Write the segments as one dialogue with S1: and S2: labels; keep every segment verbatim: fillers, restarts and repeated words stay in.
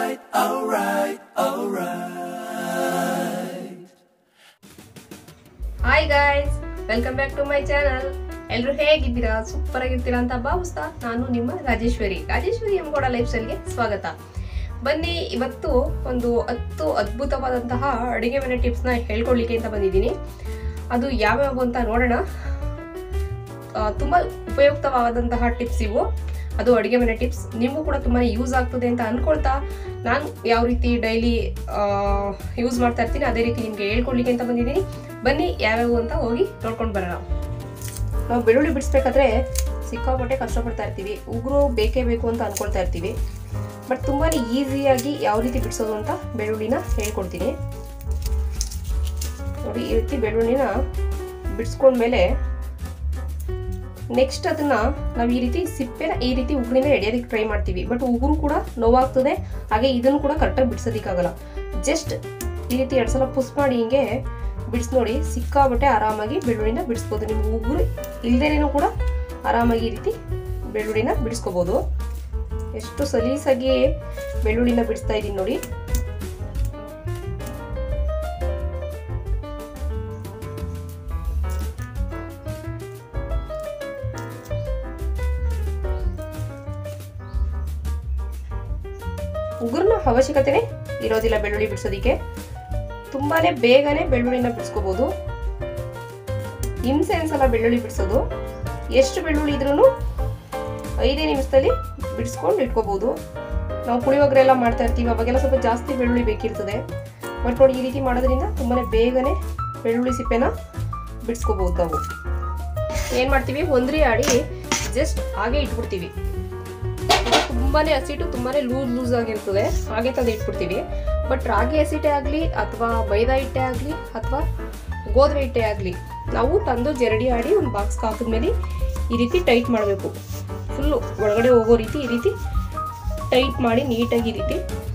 S1: alright, alright, alright.
S2: Hi guys, welcome back to my channel. ಎಲ್ಲರೂ ಹೇಗಿದ್ದೀರಾ? Super ಆಗಿರ್ತೀರಾ ಅಂತ ಭಾವಿಸ್ತಾ ನಾನು ನಿಮ್ಮ ರಾಜೇಶ್ವರಿ ರಾಜೇಶ್ವರಿ ಎಂಗೋಡ ಲೈಫ್ ಸ್ಟೈಲ್ಗೆ ಸ್ವಾಗತ. ಬನ್ನಿ, ಇವತ್ತು ಒಂದು ಹತ್ತು ಅದ್ಭುತವಾದಂತಹ ಅಡುಗೆ ಮನೆ ಟಿಪ್ಸ್ನ ಹೇಳ್ಕೊಡ್ಲಿಕ್ಕೆ ಅಂತ ಬಂದಿದ್ದೀನಿ. ಅದು ಯಾವ್ಯಾವ ಅಂತ ನೋಡೋಣ. ತುಂಬ ಉಪಯುಕ್ತವಾದಂತಹ ಟಿಪ್ಸ್ ಇವು. ಅದು ಅಡುಗೆ ಮನೆ ಟಿಪ್ಸ್ ನಿಮಗೂ ಕೂಡ ತುಂಬಾ ಯೂಸ್ ಆಗ್ತದೆ ಅಂತ ಅಂದ್ಕೊಳ್ತಾ ನಾನು ಯಾವ ರೀತಿ ಡೈಲಿ ಯೂಸ್ ಮಾಡ್ತಾ ಇರ್ತೀನಿ ಅದೇ ರೀತಿ ನಿಮಗೆ ಹೇಳ್ಕೊಡ್ಲಿಕ್ಕೆ ಅಂತ ಬಂದಿದ್ದೀನಿ. ಬನ್ನಿ ಯಾವ್ಯಾವು ಅಂತ ಹೋಗಿ ನೋಡ್ಕೊಂಡು ಬರೋಣ. ನಾವು ಬೆಳ್ಳುಳ್ಳಿ ಬಿಡಿಸ್ಬೇಕಾದ್ರೆ ಸಿಕ್ಕಾಪಟ್ಟೆ ಕಷ್ಟಪಡ್ತಾ ಇರ್ತೀವಿ. ಉಗುರು ಬೇಕೇ ಬೇಕು ಅಂತ ಅಂದ್ಕೊಳ್ತಾ ಇರ್ತೀವಿ. ಬಟ್ ತುಂಬಾ ಈಸಿಯಾಗಿ ಯಾವ ರೀತಿ ಬಿಡಿಸೋದು ಅಂತ ಬೆಳ್ಳುಳ್ಳಿನ ಹೇಳ್ಕೊಡ್ತೀನಿ ನೋಡಿ. ಈ ರೀತಿ ಬೆಳ್ಳುಳ್ಳಿನ ಬಿಡಿಸ್ಕೊಂಡ್ಮೇಲೆ ನೆಕ್ಸ್ಟ್ ಅದನ್ನ ನಾವು ಈ ರೀತಿ ಸಿಪ್ಪೆನ ಈ ರೀತಿ ಉಗುರಿನ ಎಡೆಯೋದಕ್ಕೆ ಟ್ರೈ ಮಾಡ್ತೀವಿ. ಬಟ್ ಉಗುರು ಕೂಡ ನೋವಾಗ್ತದೆ, ಹಾಗೆ ಇದನ್ನು ಕೂಡ ಕರೆಕ್ಟಾಗಿ ಬಿಡಿಸೋದಕ್ಕಾಗಲ್ಲ. ಜಸ್ಟ್ ಈ ರೀತಿ ಎರಡು ಸಲ ಪುಸ್ ಮಾಡಿ ಹಿಂಗೆ ಬಿಡಿಸ್ ನೋಡಿ, ಸಿಕ್ಕಾಬಟ್ಟೆ ಆರಾಮಾಗಿ ಬೆಳ್ಳುಳ್ಳಿನ ಬಿಡಿಸ್ಬೋದು. ನಿಮ್ಗೆ ಉಗುರು ಇಲ್ದೇನೇನೂ ಕೂಡ ಆರಾಮಾಗಿ ಈ ರೀತಿ ಬೆಳ್ಳುಳ್ಳಿನ ಬಿಡಿಸ್ಕೋಬೋದು. ಎಷ್ಟು ಸಲೀಸಾಗಿ ಬೆಳ್ಳುಳ್ಳಿನ ಬಿಡಿಸ್ತಾ ಇದ್ದೀನಿ ನೋಡಿ. ಉಗುರಿನ ಅವಶ್ಯಕತೆನೇ ಇರೋದಿಲ್ಲ ಬೆಳ್ಳುಳ್ಳಿ ಬಿಡಿಸೋದಿಕ್ಕೆ. ತುಂಬಾನೇ ಬೇಗನೆ ಬೆಳ್ಳುಳ್ಳಿನ ಬಿಡಿಸ್ಕೋಬಹುದು. ಹಿಂಸೆ ಅನ್ಸಲ್ಲ ಬೆಳ್ಳುಳ್ಳಿ ಬಿಡಿಸೋದು. ಎಷ್ಟು ಬೆಳ್ಳುಳ್ಳಿ ಇದ್ರೂ ಐದೇ ನಿಮಿಷದಲ್ಲಿ ಬಿಡಿಸ್ಕೊಂಡು ಇಟ್ಕೋಬಹುದು. ನಾವು ಪುಳಿಯೋಗರೆ ಎಲ್ಲ ಮಾಡ್ತಾ ಇರ್ತೀವಿ, ಅವಾಗೆಲ್ಲ ಸ್ವಲ್ಪ ಜಾಸ್ತಿ ಬೆಳ್ಳುಳ್ಳಿ ಬೇಕಿರ್ತದೆ. ಬಟ್ ನೋಡಿ, ಈ ರೀತಿ ಮಾಡೋದ್ರಿಂದ ತುಂಬಾನೇ ಬೇಗನೆ ಬೆಳ್ಳುಳ್ಳಿ ಸಿಪ್ಪೆನ ಬಿಡಿಸ್ಕೋಬಹುದು. ನಾವು ಏನ್ ಮಾಡ್ತೀವಿ, ಒಂದ್ರಿ ಆಡಿ ಜಸ್ಟ್ ಹಾಗೆ ಇಟ್ಬಿಡ್ತೀವಿ. ತುಂಬಾನೇ ಹಸಿಟ್ಟು ತುಂಬಾನೇ ಲೂಸ್ ಲೂಸ್ ಆಗಿರ್ತದೆ, ಹಾಗೆ ತಂದು ಇಟ್ಬಿಡ್ತೀವಿ. ಬಟ್ ರಾಗಿ ಹಸಿಟ್ಟೆ ಆಗಲಿ ಅಥವಾ ಮೈದಾ ಹಿಟ್ಟೆ ಆಗಲಿ ಅಥವಾ ಗೋಧಿ ಹಿಟ್ಟೆ ಆಗಲಿ ನಾವು ತಂದು ಜರಡಿ ಆಡಿ ಒಂದು ಬಾಕ್ಸ್ಗೆ ಹಾಕಿದ್ಮೇಲೆ ಈ ರೀತಿ ಟೈಟ್ ಮಾಡಬೇಕು. ಫುಲ್ಲು ಒಳಗಡೆ ಹೋಗೋ ರೀತಿ ಈ ರೀತಿ ಟೈಟ್ ಮಾಡಿ ನೀಟಾಗಿ ಈ ರೀತಿ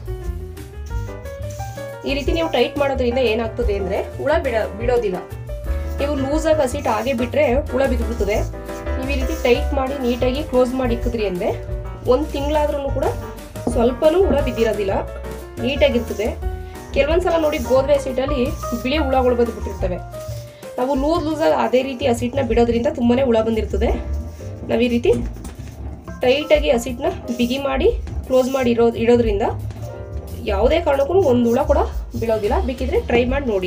S2: ಈ ರೀತಿ ನೀವು ಟೈಟ್ ಮಾಡೋದ್ರಿಂದ ಏನಾಗ್ತದೆ ಅಂದರೆ ಹುಳ ಬಿಡ ಬಿಡೋದಿಲ್ಲ. ನೀವು ಲೂಸಾಗಿ ಹಸಿಟ್ಟು ಹಾಗೆ ಬಿಟ್ಟರೆ ಹುಳ ಬಿದ್ದುಬಿಡ್ತದೆ. ನೀವು ಈ ರೀತಿ ಟೈಟ್ ಮಾಡಿ ನೀಟಾಗಿ ಕ್ಲೋಸ್ ಮಾಡಿ ಇಕ್ಕಿದ್ರಿ ಅಂದರೆ ಒಂದು ತಿಂಗಳಾದ್ರೂ ಕೂಡ ಸ್ವಲ್ಪನೂ ಹುಳ ಬಿದ್ದಿರೋದಿಲ್ಲ, ನೀಟಾಗಿರ್ತದೆ. ಕೆಲವೊಂದ್ಸಲ ನೋಡಿ ಗೋಧಿ ಹಸಿಟ್ಟಲ್ಲಿ ಬಿಳಿ ಹುಳಗಳು ಬಂದುಬಿಟ್ಟಿರ್ತವೆ. ನಾವು ಲೂಸ್ ಲೂಸಾಗಿ ಅದೇ ರೀತಿ ಹಸಿಟ್ಟನ್ನ ಬಿಡೋದ್ರಿಂದ ತುಂಬಾ ಹುಳ ಬಂದಿರ್ತದೆ. ನಾವು ಈ ರೀತಿ ಟೈಟಾಗಿ ಹಸಿಟ್ಟನ್ನ ಬಿಗಿ ಮಾಡಿ ಕ್ಲೋಸ್ ಮಾಡಿ ಇರೋ ಇಡೋದ್ರಿಂದ ಯಾವುದೇ ಕಾರಣಕ್ಕೂ ಒಂದು ಹುಳ ಕೂಡ ಬೀಳೋದಿಲ್ಲ. ಬೇಕಿದ್ರೆ ಟ್ರೈ ಮಾಡಿ ನೋಡಿ.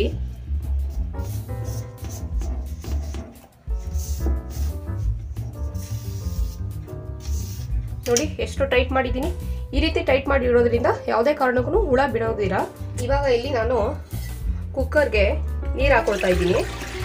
S2: ನೋಡಿ ಎಷ್ಟು ಟೈಟ್ ಮಾಡಿದ್ದೀನಿ. ಈ ರೀತಿ ಟೈಟ್ ಮಾಡಿ ಇಡೋದ್ರಿಂದ ಯಾವುದೇ ಕಾರಣಕ್ಕೂ ಹುಳ ಬಿಡೋದಿಲ್ಲ. ಇವಾಗ ಇಲ್ಲಿ ನಾನು ಕುಕ್ಕರ್ಗೆ ನೀರು ಹಾಕೊಳ್ತಾ ಇದ್ದೀನಿ.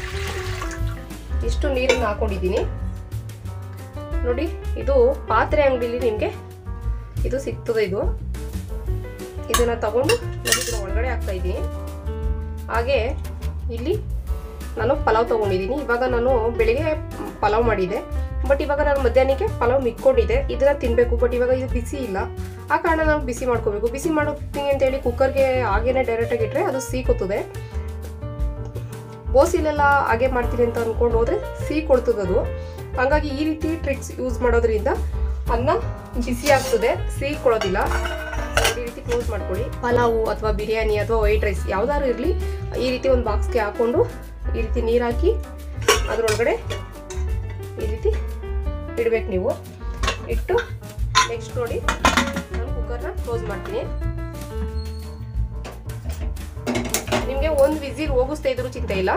S2: ಇಷ್ಟು ನೀರನ್ನು ಹಾಕೊಂಡಿದ್ದೀನಿ ನೋಡಿ. ಇದು ಪಾತ್ರೆ ಅಂಗಡಿಲಿ ನಿಮಗೆ ಇದು ಸಿಗ್ತದೆ. ಇದು ಇದನ್ನ ತಗೊಂಡು ನಾನು ಒಳಗಡೆ ಹಾಕ್ತಾ ಇದ್ದೀನಿ. ಹಾಗೆ ಇಲ್ಲಿ ನಾನು ಪಲಾವ್ ತಗೊಂಡಿದ್ದೀನಿ. ಇವಾಗ ನಾನು ಬೆಳಿಗ್ಗೆ ಪಲಾವ್ ಮಾಡಿದೆ, ಬಟ್ ಇವಾಗ ನಾನು ಮಧ್ಯಾಹ್ನಕ್ಕೆ ಪಲಾವ್ ಮಿಕ್ಕೊಂಡಿದ್ದೆ. ಇದನ್ನ ತಿನ್ನಬೇಕು, ಬಟ್ ಇವಾಗ ಇದು ಬಿಸಿ ಇಲ್ಲ. ಆ ಕಾರಣ ನಾವು ಬಿಸಿ ಮಾಡ್ಕೋಬೇಕು. ಬಿಸಿ ಮಾಡೋತೀನಿ ಅಂತೇಳಿ ಕುಕ್ಕರ್ಗೆ ಹಾಗೇನೆ ಡೈರೆಕ್ಟಾಗಿ ಇಟ್ಟರೆ ಅದು ಸೀಕೊತ್ತದೆ. ಬೋಸಿಲೆಲ್ಲ ಹಾಗೆ ಮಾಡ್ತೀನಿ ಅಂತ ಅಂದ್ಕೊಂಡು ಹೋದರೆ ಸೀ ಕೊಡ್ತದದು. ಹಾಗಾಗಿ ಈ ರೀತಿ ಟ್ರಿಕ್ಸ್ ಯೂಸ್ ಮಾಡೋದ್ರಿಂದ ಅನ್ನ ಬಿಸಿ ಆಗ್ತದೆ, ಸೀ ಕೊಡೋದಿಲ್ಲ. ಈ ರೀತಿ ಕ್ಲೋಸ್ ಮಾಡ್ಕೊಳ್ಳಿ. ಪಲಾವು ಅಥವಾ ಬಿರಿಯಾನಿ ಅಥವಾ ವೈಟ್ ರೈಸ್ ಯಾವ್ದಾದ್ರು ಇರಲಿ, ಈ ರೀತಿ ಒಂದು ಬಾಕ್ಸ್ಗೆ ಹಾಕ್ಕೊಂಡು ಈ ರೀತಿ ನೀರು ಹಾಕಿ ಅದರೊಳಗಡೆ ಈ ರೀತಿ ಇಡಬೇಕು. ನೀವು ಇಟ್ಟು ನೆಕ್ಸ್ಟ್ ನೋಡಿ ನಾನು ಕುಕ್ಕರ್ನ ಕ್ಲೋಸ್ ಮಾಡ್ತೀನಿ. ನಿಮಗೆ ಒಂದು ವಿಸಿಲ್ ಹೋಗಿಸ್ತಾ ಇದ್ರು ಚಿಂತೆ ಇಲ್ಲ.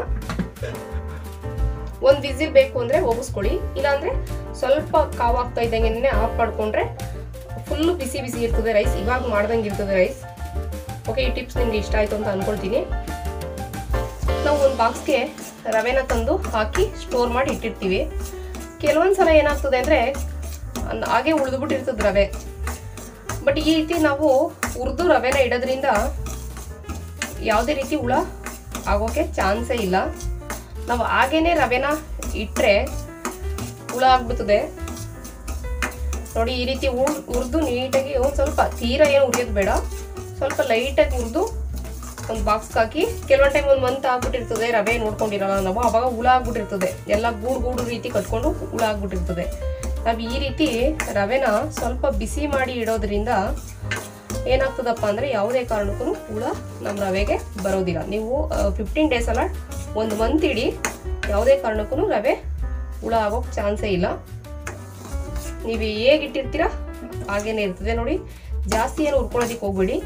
S2: ಒಂದು ವಿಸಿಲ್ ಬೇಕು ಅಂದರೆ ಹೋಗಿಸ್ಕೊಳ್ಳಿ, ಇಲ್ಲಾಂದರೆ ಸ್ವಲ್ಪ ಕಾವಾಗ್ತಾ ಇದ್ದಂಗೆ ಆಫ್ ಮಾಡ್ಕೊಂಡ್ರೆ ಫುಲ್ಲು ಬಿಸಿ ಬಿಸಿ ಇರ್ತದೆ ರೈಸ್. ಇವಾಗ ಮಾಡ್ದಂಗೆ ಇರ್ತದೆ ರೈಸ್. ಓಕೆ, ಈ ಟಿಪ್ಸ್ ನಿಮ್ಗೆ ಇಷ್ಟ ಆಯಿತು ಅಂತ ಅಂದ್ಕೊಳ್ತೀನಿ. ನಾವು ಒಂದು ಬಾಕ್ಸ್ಗೆ ರವೆನ ತಂದು ಹಾಕಿ ಸ್ಟೋರ್ ಮಾಡಿ ಇಟ್ಟಿರ್ತೀವಿ. ಕೆಲವೊಂದು ಸಲ ಏನಾಗ್ತದೆ ಅಂದರೆ ಹಾಗೆ ಉಳಿದುಬಿಟ್ಟಿರ್ತದೆ ರವೆ. ಬಟ್ ಈ ರೀತಿ ನಾವು ಹುರಿದು ರವೆನ ಇಡೋದ್ರಿಂದ ಯಾವುದೇ ರೀತಿ ಹುಳ ಆಗೋಕ್ಕೆ ಚಾನ್ಸೇ ಇಲ್ಲ. ನಾವು ಹಾಗೇನೆ ರವೆನ ಇಟ್ಟರೆ ಹುಳ ಆಗ್ಬಿಡ್ತದೆ ನೋಡಿ. ಈ ರೀತಿ ಹುರಿದು ನೀಟಾಗಿ ಒಂದು ಸ್ವಲ್ಪ ತೀರಾ ಏನು ಉರಿಯೋದು ಬೇಡ, ಸ್ವಲ್ಪ ಲೈಟಾಗಿ ಹುರಿದು ಒಂದು ಬಾಕ್ಸ್ಗೆ ಹಾಕಿ. ಕೆಲವೊಂದು ಟೈಮ್ ಒಂದು ಮಂತ್ ಆಗ್ಬಿಟ್ಟಿರ್ತದೆ, ರವೆ ನೋಡ್ಕೊಂಡಿರಲ್ಲ ನಾವು, ಅವಾಗ ಹುಳ ಆಗ್ಬಿಟ್ಟಿರ್ತದೆ. ಎಲ್ಲ ಗೂಡು ಗೂಡು ರೀತಿ ಕಟ್ಕೊಂಡು ಹುಳ ಆಗ್ಬಿಟ್ಟಿರ್ತದೆ. ನಾವು ಈ ರೀತಿ ರವೆನ ಸ್ವಲ್ಪ ಬಿಸಿ ಮಾಡಿ ಇಡೋದ್ರಿಂದ ಏನಾಗ್ತದಪ್ಪ ಅಂದರೆ ಯಾವುದೇ ಕಾರಣಕ್ಕೂ ಹುಳ ನಮ್ಮ ರವೆಗೆ ಬರೋದಿಲ್ಲ. ನೀವು ಫಿಫ್ಟೀನ್ ಡೇಸ್ ಅಲ್ಲ, ಒಂದು ಮಂತ್ ಇಡೀ ಯಾವುದೇ ಕಾರಣಕ್ಕೂ ರವೆ ಹುಳ ಆಗೋಕ್ಕೆ ಚಾನ್ಸೇ ಇಲ್ಲ. ನೀವು ಹೇಗಿಟ್ಟಿರ್ತೀರ ಹಾಗೇನೆ ಇರ್ತದೆ ನೋಡಿ. ಜಾಸ್ತಿ ಏನು ಹುರ್ಕೊಳ್ಳೋದಕ್ಕೆ ಹೋಗ್ಬೇಡಿ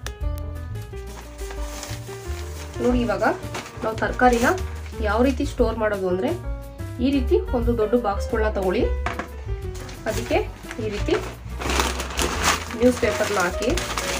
S2: ನೋಡಿ. ಇವಾಗ ನಾವು ತರಕಾರಿನ ಯಾವ ರೀತಿ ಸ್ಟೋರ್ ಮಾಡೋದು ಅಂದರೆ, ಈ ರೀತಿ ಒಂದು ದೊಡ್ಡ ಬಾಕ್ಸ್ಗಳನ್ನ ತಗೊಳ್ಳಿ. ಅದಕ್ಕೆ ಈ ರೀತಿ ನ್ಯೂಸ್ ಪೇಪರ್ನ ಹಾಕಿ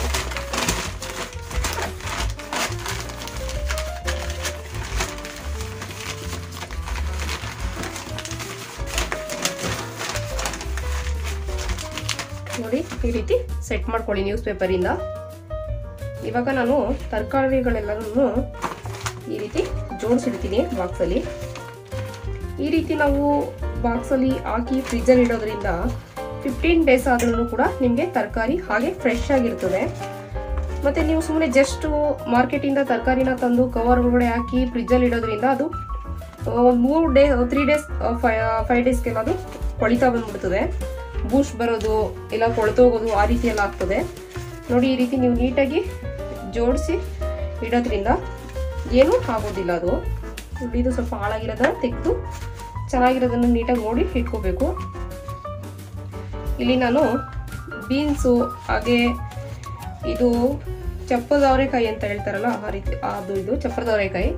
S2: ನೋಡಿ, ಈ ರೀತಿ ಸೆಟ್ ಮಾಡ್ಕೊಳ್ಳಿ ನ್ಯೂಸ್ ಪೇಪರಿಂದ. ಇವಾಗ ನಾನು ತರಕಾರಿಗಳೆಲ್ಲನೂ ಈ ರೀತಿ ಜೋಡಿಸಿಡ್ತೀನಿ ಬಾಕ್ಸಲ್ಲಿ. ಈ ರೀತಿ ನಾವು ಬಾಕ್ಸಲ್ಲಿ ಹಾಕಿ ಫ್ರಿಜ್ಜಲ್ಲಿ ಇಡೋದ್ರಿಂದ ಫಿಫ್ಟೀನ್ ಡೇಸ್ ಆದ್ರೂ ಕೂಡ ನಿಮಗೆ ತರಕಾರಿ ಹಾಗೆ ಫ್ರೆಶ್ ಆಗಿರ್ತದೆ. ಮತ್ತು ನೀವು ಸುಮ್ಮನೆ ಜಸ್ಟ್ ಮಾರ್ಕೆಟಿಂದ ತರಕಾರಿನ ತಂದು ಕವರ್ ಒಳಗಡೆ ಹಾಕಿ ಫ್ರಿಜ್ಜಲ್ಲಿ ಇಡೋದ್ರಿಂದ ಅದು ಒಂದು ಮೂರು day three days five five ಡೇಸ್ಗೆಲ್ಲ ಅದು ಕೊಳಿತಾ ಬಂದ್ಬಿಡ್ತದೆ. ಬೂಸ್ಟ್ ಬರೋದು ಇಲ್ಲ ಕೊಳ್ತೋಗೋದು ಆ ರೀತಿ ಎಲ್ಲ ಆಗ್ತದೆ ನೋಡಿ. ಈ ರೀತಿ ನೀವು ನೀಟಾಗಿ ಜೋಡಿಸಿ ಇಡೋದ್ರಿಂದ ಏನೂ ಆಗೋದಿಲ್ಲ. ಅದು ಇದು ಸ್ವಲ್ಪ ಹಾಳಾಗಿರೋದನ್ನ ತೆಗೆದು ಚೆನ್ನಾಗಿರೋದನ್ನು ನೀಟಾಗಿ ನೋಡಿ ಇಟ್ಕೋಬೇಕು. ಇಲ್ಲಿ ನಾನು ಬೀನ್ಸು ಹಾಗೆ ಇದು ಚಪ್ಪದ ಅವರೆಕಾಯಿ ಅಂತ ಹೇಳ್ತಾರಲ್ಲ ಆ ರೀತಿ ಅದು ಇದು ಚಪ್ಪದ ಅವರೆಕಾಯಿ,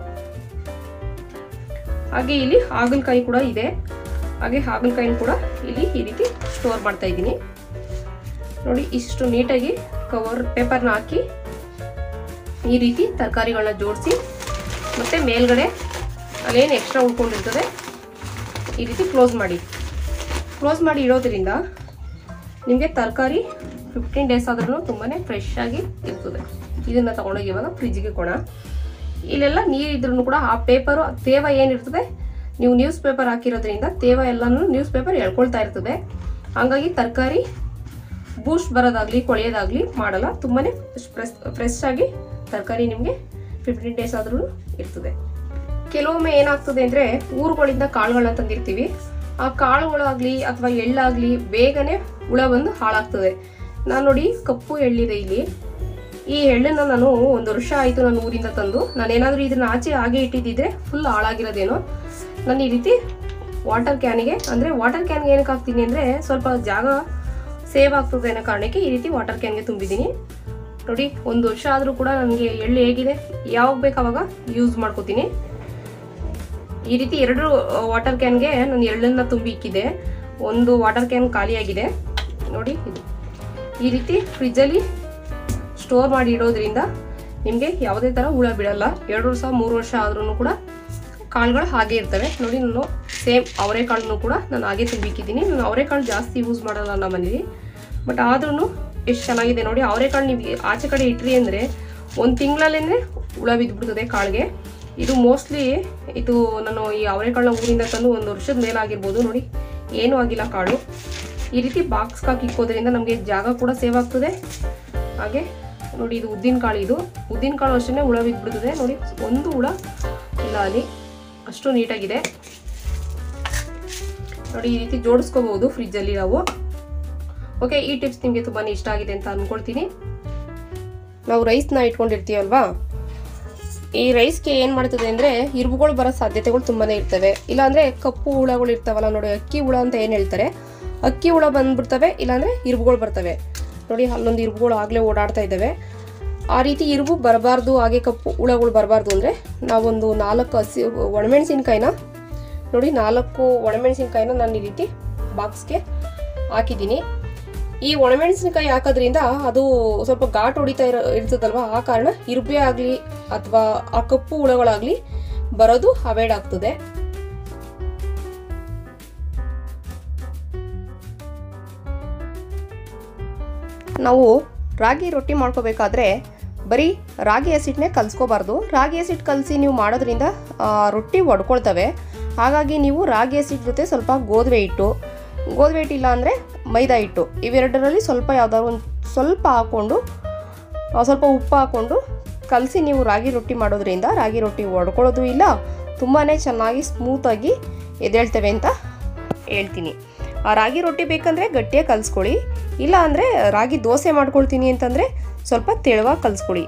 S2: ಹಾಗೆ ಇಲ್ಲಿ ಹಾಗಲಕಾಯಿ ಕೂಡ ಇದೆ. ಹಾಗೆ ಹಾಗಲಕಾಯಿನ ಕೂಡ ಇಲ್ಲಿ ಈ ರೀತಿ ಸ್ಟೋರ್ ಮಾಡ್ತಾ ಇದ್ದೀನಿ ನೋಡಿ. ಇಷ್ಟು ನೀಟಾಗಿ ಕವರ್ ಪೇಪರ್ನ ಹಾಕಿ ಈ ರೀತಿ ತರಕಾರಿಗಳನ್ನ ಜೋಡಿಸಿ, ಮತ್ತು ಮೇಲ್ಗಡೆ ಅಲ್ಲೇನು ಎಕ್ಸ್ಟ್ರಾ ಉಳ್ಕೊಂಡಿರ್ತದೆ ಈ ರೀತಿ ಕ್ಲೋಸ್ ಮಾಡಿ ಕ್ಲೋಸ್ ಮಾಡಿ ಇಡೋದ್ರಿಂದ ನಿಮಗೆ ತರಕಾರಿ ಫಿಫ್ಟೀನ್ ಡೇಸ್ ಆದ್ರೂ ತುಂಬಾ ಫ್ರೆಶ್ ಆಗಿ ಇರ್ತದೆ. ಇದನ್ನು ತಗೊಂಡೋಗಿ ಇವಾಗ ಫ್ರಿಜ್ಗೆ ಕೊಡ. ಇಲ್ಲೆಲ್ಲ ನೀರಿದ್ರೂ ಕೂಡ ಆ ಪೇಪರು ತೇವ ಏನಿರ್ತದೆ, ನೀವು ನ್ಯೂಸ್ ಪೇಪರ್ ಹಾಕಿರೋದ್ರಿಂದ ತೇವ ಎಲ್ಲನೂ ನ್ಯೂಸ್ ಪೇಪರ್ ಎಳ್ಕೊಳ್ತಾ ಇರ್ತದೆ. ಹಾಗಾಗಿ ತರಕಾರಿ ಬೂಸ್ಟ್ ಬರೋದಾಗಲಿ ಕೊಳೆಯೋದಾಗಲಿ ಮಾಡಲ್ಲ. ತುಂಬಾ ಫ್ರೆಶ್ ಫ್ರೆಶ್ ಆಗಿ ತರಕಾರಿ ನಿಮಗೆ ಫಿಫ್ಟೀನ್ ಡೇಸ್ ಆದ್ರೂ ಇರ್ತದೆ. ಕೆಲವೊಮ್ಮೆ ಏನಾಗ್ತದೆ ಅಂದರೆ ಊರುಗಳಿಂದ ಕಾಳುಗಳನ್ನ ತಂದಿರ್ತೀವಿ. ಆ ಕಾಳುಗಳಾಗಲಿ ಅಥವಾ ಎಳ್ಳಾಗಲಿ ಬೇಗನೆ ಹುಳ ಬಂದು ಹಾಳಾಗ್ತದೆ. ನಾನು ನೋಡಿ ಕಪ್ಪು ಎಳ್ಳಿದೆ ಇಲ್ಲಿ. ಈ ಎಳ್ಳನ್ನು ನಾನು ಒಂದು ವರ್ಷ ಆಯಿತು ನಾನು ಊರಿಂದ ತಂದು. ನಾನೇನಾದರೂ ಇದನ್ನ ಆಚೆ ಹಾಗೆ ಇಟ್ಟಿದ್ದಿದ್ರೆ ಫುಲ್ ಹಾಳಾಗಿರೋದೇನೋ. ನಾನು ಈ ರೀತಿ ವಾಟರ್ ಕ್ಯಾನಿಗೆ ಅಂದರೆ ವಾಟರ್ ಕ್ಯಾನ್ಗೆ ಏನಕ್ಕೆ ಹಾಕ್ತೀನಿ ಅಂದರೆ ಸ್ವಲ್ಪ ಜಾಗ ಸೇವ್ ಆಗ್ತದೆ ಅನ್ನೋ ಕಾರಣಕ್ಕೆ ಈ ರೀತಿ ವಾಟರ್ ಕ್ಯಾನ್ಗೆ ತುಂಬಿದ್ದೀನಿ ನೋಡಿ. ಒಂದು ವರ್ಷ ಆದರೂ ಕೂಡ ನನಗೆ ಎಳ್ಳು ಹೇಗಿದೆ ಯಾವಾಗ ಬೇಕು ಆವಾಗ ಯೂಸ್ ಮಾಡ್ಕೋತೀನಿ. ಈ ರೀತಿ ಎರಡು ವಾಟರ್ ಕ್ಯಾನ್ಗೆ ನಾನು ಎಳ್ಳನ್ನು ತುಂಬಿ ಇಕ್ಕಿದೆ. ಒಂದು ವಾಟರ್ ಕ್ಯಾನ್ ಖಾಲಿಯಾಗಿದೆ ನೋಡಿ. ಇದು ಈ ರೀತಿ ಫ್ರಿಜ್ಜಲ್ಲಿ ಸ್ಟೋರ್ ಮಾಡಿ ಇಡೋದ್ರಿಂದ ನಿಮಗೆ ಯಾವುದೇ ಥರ ಹುಳ ಬಿಡಲ್ಲ. ಎರಡು ವರ್ಷ ಮೂರು ವರ್ಷ ಆದ್ರೂ ಕೂಡ ಕಾಳುಗಳು ಹಾಗೆ ಇರ್ತವೆ ನೋಡಿ. ನಾನು ಸೇಮ್ ಅವರೆಕಾಳನ್ನು ಕೂಡ ನಾನು ಹಾಗೆ ತುಂಬಿಕ್ಕಿದ್ದೀನಿ. ನಾನು ಅವರೆಕಾಳು ಜಾಸ್ತಿ ಯೂಸ್ ಮಾಡಲ್ಲ ನಮ್ಮ ಮನೇಲಿ, ಬಟ್ ಆದ್ರೂ ಎಷ್ಟು ಚೆನ್ನಾಗಿದೆ ನೋಡಿ. ಅವರೆಕಾಳು ನೀವು ಆಚೆ ಕಡೆ ಇಟ್ರಿ ಅಂದರೆ ಒಂದು ತಿಂಗಳಲ್ಲೇ ಹುಳ ಬಿದ್ದುಬಿಡ್ತದೆ ಕಾಳಿಗೆ. ಇದು ಮೋಸ್ಟ್ಲಿ ಇದು ನಾನು ಈ ಅವರೆಕಾಳನ್ನ ಊರಿಂದ ತಂದು ಒಂದು ವರ್ಷದ ಮೇಲೆ ಆಗಿರ್ಬೋದು ನೋಡಿ. ಏನೂ ಆಗಿಲ್ಲ ಕಾಳು. ಈ ರೀತಿ ಬಾಕ್ಸ್ಗೆ ಹಾಕಿ ಇಕ್ಕೋದ್ರಿಂದ ನಮಗೆ ಜಾಗ ಕೂಡ ಸೇವ್ ಆಗ್ತದೆ. ಹಾಗೆ ನೋಡಿ ಇದು ಉದ್ದಿನ ಕಾಳು. ಇದು ಉದ್ದಿನ ಕಾಳು ಅಷ್ಟೇ ಹುಳ ಬಿದ್ದುಬಿಡ್ತದೆ ನೋಡಿ. ಒಂದು ಹುಳ ಇಲ್ಲ ಅಲ್ಲಿ, ಅಷ್ಟು ನೀಟಾಗಿದೆ ನೋಡಿ. ಈ ರೀತಿ ಜೋಡಿಸ್ಕೋಬಹುದು ಫ್ರಿಜ್ಜಲ್ಲಿ ನಾವು. ಓಕೆ, ಈ ಟಿಪ್ಸ್ ನಿಮಗೆ ತುಂಬಾ ಇಷ್ಟ ಆಗಿದೆ ಅಂತ ಅಂದ್ಕೊಳ್ತೀನಿ. ನಾವು ರೈಸ್ನ ಇಟ್ಕೊಂಡಿರ್ತೀವಲ್ವಾ, ಈ ರೈಸ್ಗೆ ಏನು ಮಾಡ್ತದೆ ಅಂದರೆ ಇರುಬುಗಳು ಬರೋ ಸಾಧ್ಯತೆಗಳು ತುಂಬಾ ಇರ್ತವೆ. ಇಲ್ಲಾಂದರೆ ಕಪ್ಪು ಹುಳಗಳು ಇರ್ತಾವಲ್ಲ ನೋಡಿ, ಅಕ್ಕಿ ಹುಳ ಅಂತ ಏನು ಹೇಳ್ತಾರೆ, ಅಕ್ಕಿ ಹುಳ ಬಂದ್ಬಿಡ್ತವೆ. ಇಲ್ಲಾಂದರೆ ಇರುಬುಗಳು ಬರ್ತವೆ ನೋಡಿ. ಅಲ್ಲೊಂದು ಇರುಬುಗಳು ಆಗಲೇ ಓಡಾಡ್ತಾ ಇದ್ದಾವೆ. ಆ ರೀತಿ ಇರುಬು ಬರಬಾರ್ದು, ಹಾಗೆ ಕಪ್ಪು ಹುಳಗಳು ಬರಬಾರ್ದು ಅಂದರೆ ನಾವೊಂದು ನಾಲ್ಕು ಹಸಿ ಒಣಮೆಣಸಿನ್ಕಾಯಿನ ನೋಡಿ, ನಾಲ್ಕು ಒಣಮೆಣಸಿನ್ಕಾಯಿನ ನಾನು ಈ ರೀತಿ ಬಾಕ್ಸ್ಗೆ ಹಾಕಿದ್ದೀನಿ. ಈ ಒಣಮೆಣಸಿನಕಾಯಿ ಹಾಕೋದ್ರಿಂದ ಅದು ಸ್ವಲ್ಪ ಘಾಟ್ ಹೊಡಿತಾ ಇರೋ ಇರ್ತದಲ್ವ, ಆ ಕಾರಣ ಇರುಬೆ ಆಗಲಿ ಅಥವಾ ಆ ಕಪ್ಪು ಹುಳಗಳಾಗಲಿ ಬರೋದು ಅವಾಯ್ಡ್ ಆಗ್ತದೆ. ನಾವು ರಾಗಿ ರೊಟ್ಟಿ ಮಾಡ್ಕೋಬೇಕಾದ್ರೆ ಬರೀ ರಾಗಿ ಹಸಿಟ್ಟನ್ನೇ ಕಲಿಸ್ಕೋಬಾರ್ದು. ರಾಗಿ ಹಸಿಟ್ಟು ಕಲಸಿ ನೀವು ಮಾಡೋದ್ರಿಂದ ರೊಟ್ಟಿ ಒಡ್ಕೊಳ್ತವೆ. ಹಾಗಾಗಿ ನೀವು ರಾಗಿ ಹಸಿಟ್ಟು ಜೊತೆ ಸ್ವಲ್ಪ ಗೋಧಿ ಹಿಟ್ಟು, ಗೋಧಿ ಹಿಟ್ಟು ಇಲ್ಲ ಅಂದರೆ ಮೈದಾ ಹಿಟ್ಟು, ಇವೆರಡರಲ್ಲಿ ಸ್ವಲ್ಪ ಯಾವ್ದಾದ್ರು ಒಂದು ಸ್ವಲ್ಪ ಹಾಕ್ಕೊಂಡು ಸ್ವಲ್ಪ ಉಪ್ಪು ಹಾಕ್ಕೊಂಡು ಕಲಸಿ ನೀವು ರಾಗಿ ರೊಟ್ಟಿ ಮಾಡೋದ್ರಿಂದ ರಾಗಿ ರೊಟ್ಟಿ ಒಡ್ಕೊಳ್ಳೋದು ಇಲ್ಲ, ತುಂಬಾ ಚೆನ್ನಾಗಿ ಸ್ಮೂತಾಗಿ ಎದ್ದೇಳ್ತವೆ ಅಂತ ಹೇಳ್ತೀನಿ. ಆ ರಾಗಿ ರೊಟ್ಟಿ ಬೇಕಂದರೆ ಗಟ್ಟಿಯಾಗಿ ಕಲಿಸ್ಕೊಳ್ಳಿ, ಇಲ್ಲ ಅಂದರೆ ರಾಗಿ ದೋಸೆ ಮಾಡ್ಕೊಳ್ತೀನಿ ಅಂತಂದರೆ ಸ್ವಲ್ಪ ತೆಳುವಾಗಿ ಕಲಿಸ್ಕೊಳ್ಳಿ.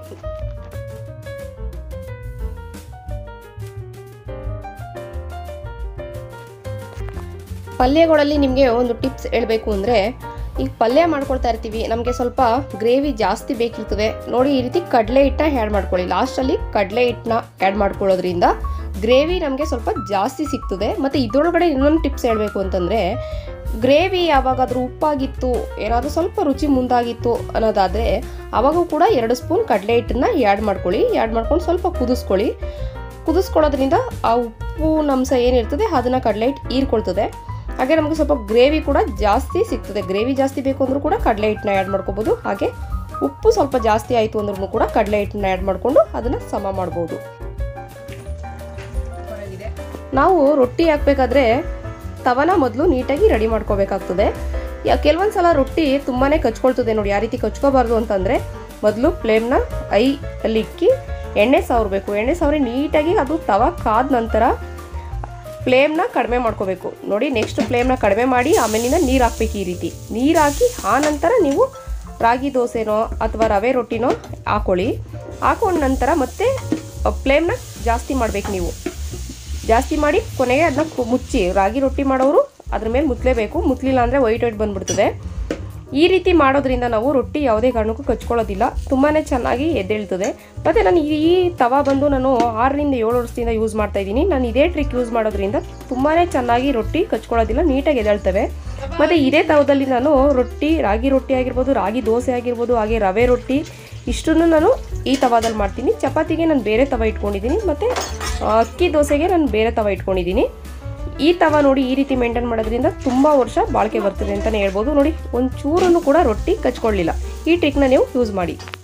S2: ಪಲ್ಯಗಳಲ್ಲಿ ನಿಮಗೆ ಒಂದು ಟಿಪ್ಸ್ ಹೇಳಬೇಕು ಅಂದರೆ, ಈಗ ಪಲ್ಯ ಮಾಡ್ಕೊಳ್ತಾ ಇರ್ತೀವಿ, ನಮಗೆ ಸ್ವಲ್ಪ ಗ್ರೇವಿ ಜಾಸ್ತಿ ಬೇಕಿರ್ತದೆ ನೋಡಿ. ಈ ರೀತಿ ಕಡಲೆ ಹಿಟ್ಟನ್ನ ಆ್ಯಡ್ ಮಾಡ್ಕೊಳ್ಳಿ. ಲಾಸ್ಟಲ್ಲಿ ಕಡಲೆ ಹಿಟ್ಟನ್ನ ಆ್ಯಡ್ ಮಾಡ್ಕೊಳ್ಳೋದ್ರಿಂದ ಗ್ರೇವಿ ನಮಗೆ ಸ್ವಲ್ಪ ಜಾಸ್ತಿ ಸಿಗ್ತದೆ. ಮತ್ತು ಇದರೊಳಗಡೆ ಇನ್ನೊಂದು ಟಿಪ್ಸ್ ಹೇಳಬೇಕು ಅಂತಂದರೆ, ಗ್ರೇವಿ ಯಾವಾಗಾದರೂ ಉಪ್ಪಾಗಿತ್ತು, ಏನಾದರೂ ಸ್ವಲ್ಪ ರುಚಿ ಮುಂದಾಗಿತ್ತು ಅನ್ನೋದಾದರೆ ಆವಾಗೂ ಕೂಡ ಎರಡು ಸ್ಪೂನ್ ಕಡಲೆ ಹಿಟ್ಟನ್ನ ಆ್ಯಡ್ ಮಾಡ್ಕೊಳ್ಳಿ. ಆ್ಯಡ್ ಮಾಡ್ಕೊಂಡು ಸ್ವಲ್ಪ ಕುದಿಸ್ಕೊಳ್ಳಿ. ಕುದಿಸ್ಕೊಳ್ಳೋದ್ರಿಂದ ಆ ಉಪ್ಪು ಅಂಶ ಏನಿರ್ತದೆ ಅದನ್ನು ಕಡಲೆ ಹಿಟ್ಟು ಹೀರ್ಕೊಳ್ತದೆ. ಹಾಗೆ ನಮಗೆ ಸ್ವಲ್ಪ ಗ್ರೇವಿ ಕೂಡ ಜಾಸ್ತಿ ಸಿಗ್ತದೆ. ಗ್ರೇವಿ ಜಾಸ್ತಿ ಬೇಕು ಅಂದರೂ ಕೂಡ ಕಡಲೆ ಹಿಟ್ಟನ್ನ ಆ್ಯಡ್ ಮಾಡ್ಕೋಬೋದು. ಹಾಗೆ ಉಪ್ಪು ಸ್ವಲ್ಪ ಜಾಸ್ತಿ ಆಯಿತು ಅಂದ್ರೂ ಕೂಡ ಕಡಲೆ ಹಿಟ್ಟನ್ನ ಆ್ಯಡ್ ಮಾಡಿಕೊಂಡು ಅದನ್ನು ಸಮ ಮಾಡ್ಬೋದು. ನಾವು ರೊಟ್ಟಿ ಹಾಕಬೇಕಾದ್ರೆ ತವನ ಮೊದಲು ನೀಟಾಗಿ ರೆಡಿ ಮಾಡ್ಕೋಬೇಕಾಗ್ತದೆ. ಕೆಲವೊಂದು ಸಲ ರೊಟ್ಟಿ ತುಂಬಾ ಕಚ್ಕೊಳ್ತದೆ ನೋಡಿ. ಯಾವ ರೀತಿ ಕಚ್ಕೋಬಾರ್ದು ಅಂತಂದರೆ, ಮೊದಲು ಫ್ಲೇಮ್ನ ಐ ಅಲ್ಲಿ ಇಕ್ಕಿ ಎಣ್ಣೆ ಸಾವರಬೇಕು. ಎಣ್ಣೆ ಸಾವರಿ ನೀಟಾಗಿ ಅದು ತವ ಕಾದ ನಂತರ ಫ್ಲೇಮ್ನ ಕಡಿಮೆ ಮಾಡ್ಕೋಬೇಕು ನೋಡಿ. ನೆಕ್ಸ್ಟ್ ಫ್ಲೇಮ್ನ ಕಡಿಮೆ ಮಾಡಿ ಆಮೇಲಿಂದ ನೀರು ಹಾಕ್ಬೇಕು. ಈ ರೀತಿ ನೀರು ಹಾಕಿ ಆ ನಂತರ ನೀವು ರಾಗಿ ದೋಸೆನೋ ಅಥವಾ ರವೆ ರೊಟ್ಟಿನೋ ಹಾಕೊಳ್ಳಿ. ಹಾಕೊಂಡ ನಂತರ ಮತ್ತೆ ಫ್ಲೇಮ್ನ ಜಾಸ್ತಿ ಮಾಡಬೇಕು. ನೀವು ಜಾಸ್ತಿ ಮಾಡಿ ಕೊನೆಗೆ ಅದನ್ನ ಮುಚ್ಚಿ. ರಾಗಿ ರೊಟ್ಟಿ ಮಾಡೋರು ಅದ್ರ ಮೇಲೆ ಮುಚ್ಚಲೇಬೇಕು, ಮುಚ್ಚಲಿಲ್ಲ ಅಂದರೆ ವೈಟ್ ವೈಟ್ ಬಂದುಬಿಡ್ತದೆ. ಈ ರೀತಿ ಮಾಡೋದ್ರಿಂದ ನಾವು ರೊಟ್ಟಿ ಯಾವುದೇ ಕಾರಣಕ್ಕೂ ಕಚ್ಕೊಳ್ಳೋದಿಲ್ಲ, ತುಂಬಾ ಚೆನ್ನಾಗಿ ಎದ್ದೇಳ್ತದೆ. ಮತ್ತು ನಾನು ಈ ತವಾ ಬಂದು ನಾನು ಆರರಿಂದ ಏಳು ವರ್ಷದಿಂದ ಯೂಸ್ ಮಾಡ್ತಾಯಿದ್ದೀನಿ. ನಾನು ಇದೇ ಟ್ರಿಕ್ ಯೂಸ್ ಮಾಡೋದ್ರಿಂದ ತುಂಬಾ ಚೆನ್ನಾಗಿ ರೊಟ್ಟಿ ಕಚ್ಕೊಳ್ಳೋದಿಲ್ಲ, ನೀಟಾಗಿ ಎದ್ದೇಳ್ತವೆ. ಮತ್ತು ಇದೇ ತವದಲ್ಲಿ ನಾನು ರೊಟ್ಟಿ, ರಾಗಿ ರೊಟ್ಟಿ ಆಗಿರ್ಬೋದು, ರಾಗಿ ದೋಸೆ ಆಗಿರ್ಬೋದು, ಹಾಗೆ ರವೆ ರೊಟ್ಟಿ ಇಷ್ಟನ್ನು ನಾನು ಈ ತವಾದಲ್ಲಿ ಮಾಡ್ತೀನಿ. ಚಪಾತಿಗೆ ನಾನು ಬೇರೆ ತವ ಇಟ್ಕೊಂಡಿದ್ದೀನಿ, ಮತ್ತು ಅಕ್ಕಿ ದೋಸೆಗೆ ನಾನು ಬೇರೆ ತವ ಇಟ್ಕೊಂಡಿದ್ದೀನಿ. ಈ ತವ ನೋಡಿ ಈ ರೀತಿ ಮೇಂಟೈನ್ ಮಾಡೋದ್ರಿಂದ ತುಂಬ ವರ್ಷ ಬಾಳಿಕೆ ಬರ್ತದೆ ಅಂತಲೇ ಹೇಳ್ಬೋದು. ನೋಡಿ, ಒಂದು ಚೂರನ್ನು ಕೂಡ ರೊಟ್ಟಿ ಕಚ್ಕೊಳ್ಳಿಲ್ಲ. ಈ ಟ್ರಿಕ್ನ ನೀವು ಯೂಸ್ ಮಾಡಿ.